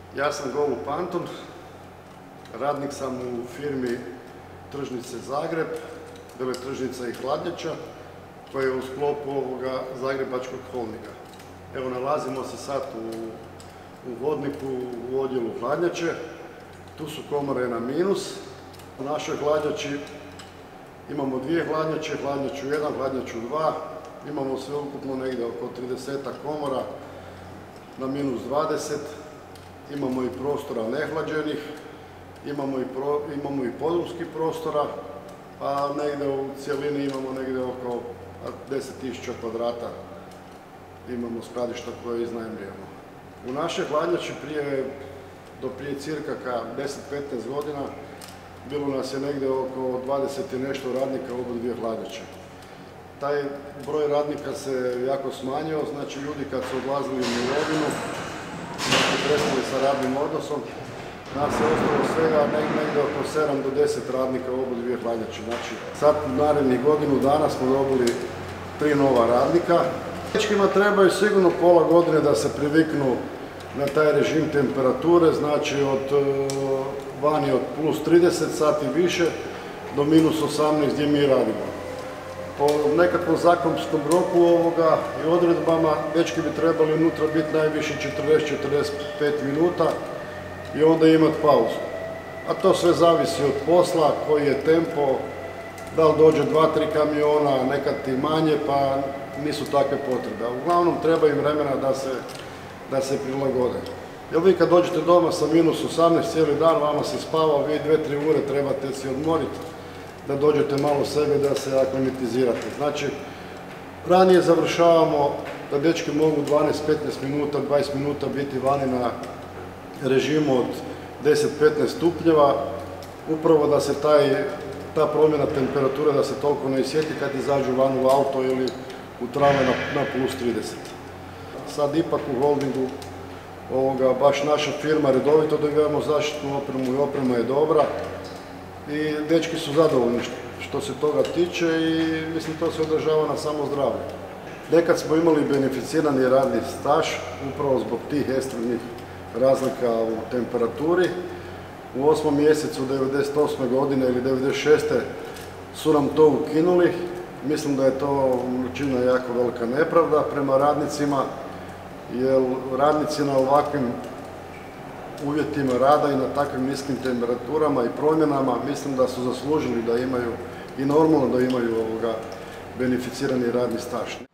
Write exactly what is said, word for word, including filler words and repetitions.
Ja sam Golub Antun, radnik sam u firmi Tržnice Zagreb, Veletržnica i hladnjača, koja je u sklopu ovoga Zagrebačkog holdinga. Evo, nalazimo se sad u, u hodniku u odjelu hladnjače. Tu su komore na minus. U našoj hladnjači imamo dvije hladnjače, hladnjaču jedan, hladnjaču dva. Imamo sve ukupno negdje oko tridesetak komora na minus dvadeset. Imamo i prostora nehlađenih, imamo i, pro, imamo i podrumskih prostora, a negdje u cijelini imamo negdje oko deset tisuća kvadrata imamo skladišta koje iznajmljujemo. U našoj hladnjači prije, do prije cirka deset do petnaest godina bilo nas je negdje oko dvadeset i nešto radnika u oba dvije hladnjače. Taj broj radnika se jako smanjio, znači ljudi kad su odlazili u mirovinu, znači prestali sa radnim odnosom, nas je ostalo svega negdje oko sedam do deset radnika u oba dvije hladnjače. Znači sad u narednih godinu dana smo dobili tri nova radnika. Dečkima trebaju sigurno pola godine da se priviknu na taj režim temperature, znači od vani od plus trideset sati više do minus osamnaest gdje mi radimo. Po nekakvom zakonskom roku ovoga i odredbama dečki bi trebali unutra biti najviše četrdeset do četrdeset pet minuta i onda imati pauzu. A to sve zavisi od posla, koji je tempo, da li dođe dva, tri kamiona, nekad i manje, pa nisu takve potrebe. Uglavnom treba im vremena da se, da se prilagode. Jer vi kad dođete doma sa minus osamnaest cijeli dan, vama se spava, vi dve do tri ure trebate si odmoriti, da dođete malo sebe, da se aklimatizirate. Znači, ranije završavamo da dečki mogu dvanaest do petnaest minuta, dvadeset minuta biti vani na režimu od deset do petnaest stupnjeva, upravo da se taj, ta promjena temperature da se toliko ne osjeti kad izađu van u auto ili u tramvaj na, na plus trideset. Sad ipak u holdingu ovoga, baš naša firma redovito dobivamo zaštitnu opremu i oprema je dobra i dečki su zadovoljni što se toga tiče i mislim to se odražava na samo zdravlje. Nekad smo imali beneficirani radni staž upravo zbog tih ekstremnih razlika u temperaturi. U osmom mjesecu devedeset osme godine ili devedeset šeste su nam to ukinuli. Mislim da je to učinjena jako velika nepravda prema radnicima, jer radnici na ovakvim uvjetima rada i na takvim niskim temperaturama i promjenama mislim da su zaslužili da imaju i normalno da imaju ovoga beneficirani radni staž.